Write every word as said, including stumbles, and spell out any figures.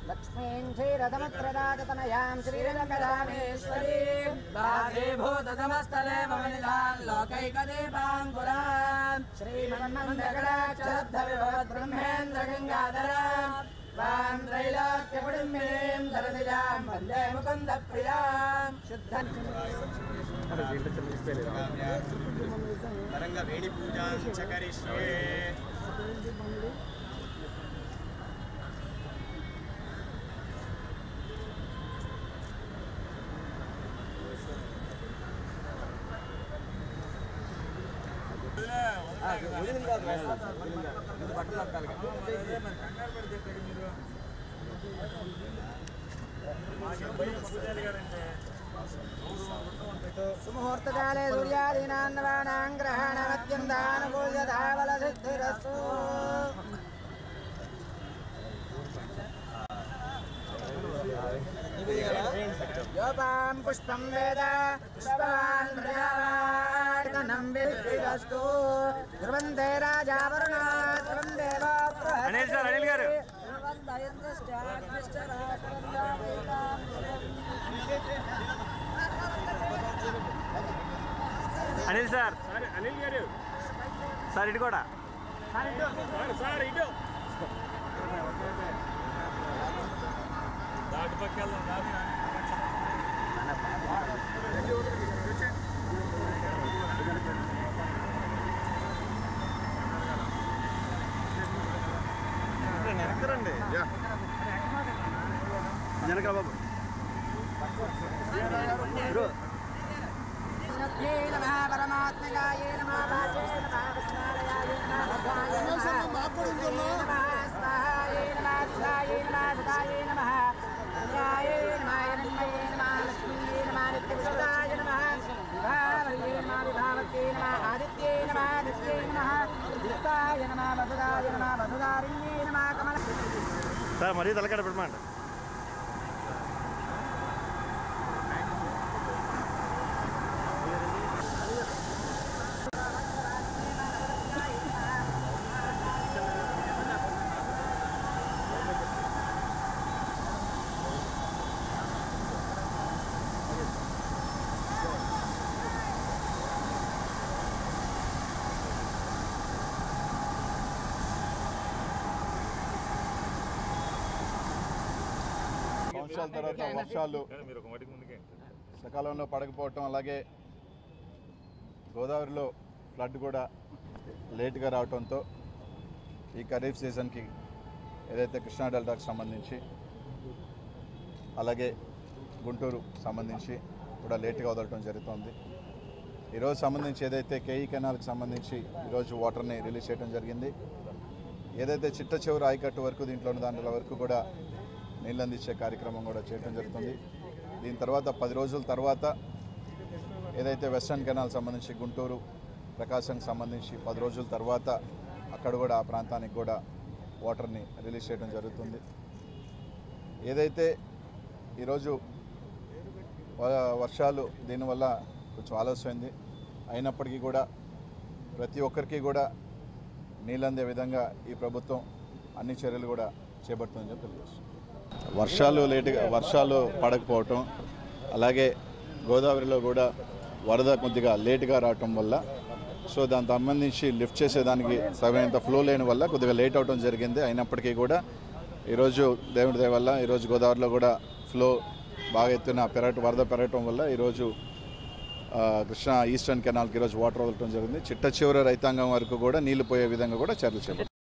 लक्ष्मीं क्षीरसमुद्रराजतनयां श्रीरङ्गरामेश्वरीं दासीभूतसमस्तले मम निधान् लोकैकदीपाङ्कुरान् श्रीमन्मन्दगणाक्षरद्धविभवद्ब्रह्मेन्द्रगङ्गाधरां वां त्रैलोक्यपुडिम्बिनीं सरसिजां वन्दे मुकुन्दप्रियां शुद्धं तरंग वेणी पूजां च करिष्ये। सुमुहूर्तकाले सूर्यादीनान्नवानां ग्रहणमत्यन्तानुकूल्यतावलसिद्धिरस्तु। योपां पुष्पं वेद पुष्पवान् प्रजावान् विद्धिरस्तु। ध्रुवन्ते राजा वरुणा ध्रुवं देवा अनिल सर अनिल गाరు అనిల్ సార్ అనిల్ గారు సార్ ఇటు కూడా సార్ ఇటు దాటి పక్కెళ్దాం దాటి వెనకరండి వెనక బాబు नमः परमात्मकाय नमः वाचे नमः कृष्णालयाय नमः भद्राय नमः स्वाहाय नमः सुधाय नमः सुधाय नमः रुद्राय नमः हिरण्मये नमः लक्ष्मीये नमः नित्यविशुद्धाय नमः विभावर्ये नमः विभावत्ये नमः आदित्ये नमः आदित्ये नमः दिक्ताय नमः वसुदाय नमः वसुधारिण्ये नमः कमल సార్ మరీ తలకాడ పెట్టమంట సంవత్సరాల తర్వాత వర్షాలు సకాలంలో పడకపోవటం, అలాగే గోదావరిలో ఫ్లడ్ కూడా లేట్గా రావడంతో ఈ ఖరీఫ్ సీజన్కి ఏదైతే కృష్ణా డెల్టాకు సంబంధించి అలాగే గుంటూరు సంబంధించి కూడా లేట్గా వదలటం జరుగుతుంది. ఈరోజు సంబంధించి ఏదైతే కేఈ కెనాల్కి సంబంధించి ఈరోజు వాటర్ని రిలీజ్ చేయడం జరిగింది. ఏదైతే చిట్ట చివరి ఆయకట్టు వరకు దీంట్లో ఉన్న దాంట్లో వరకు కూడా నీళ్ళు అందించే కార్యక్రమం కూడా చేయడం జరుగుతుంది. దీని తర్వాత పది రోజుల తర్వాత ఏదైతే వెస్టర్న్ కెనాల్ సంబంధించి గుంటూరు ప్రకాశంకి సంబంధించి పది రోజుల తర్వాత అక్కడ కూడా ఆ ప్రాంతానికి కూడా వాటర్ని రిలీజ్ చేయడం జరుగుతుంది. ఏదైతే ఈరోజు వర్షాలు దీనివల్ల కొంచెం ఆలస్యమైంది, అయినప్పటికీ కూడా ప్రతి ఒక్కరికి కూడా నీళ్ళందే విధంగా ఈ ప్రభుత్వం అన్ని చర్యలు కూడా చేపడుతుందని చెప్పి తెలియజేస్తుంది. వర్షాలు లేటుగా వర్షాలు పడకపోవటం, అలాగే గోదావరిలో కూడా వరద కొద్దిగా లేటుగా రావటం వల్ల సో దానికి సంబంధించి లిఫ్ట్ చేసేదానికి సరైనంత ఫ్లో లేని వల్ల కొద్దిగా లేట్ అవడం జరిగింది. అయినప్పటికీ కూడా ఈరోజు దేవుడి దయ వల్ల ఈరోజు గోదావరిలో కూడా ఫ్లో బాగా ఎత్తున పెరగటం వరద పెరగటం వల్ల ఈరోజు కృష్ణా ఈస్టర్న్ కెనాల్కి ఈరోజు వాటర్ వదలటం జరిగింది. చిట్ట చివరి రైతాంగం వరకు కూడా నీళ్లు పోయే విధంగా కూడా చర్యలు చేపట్టారు.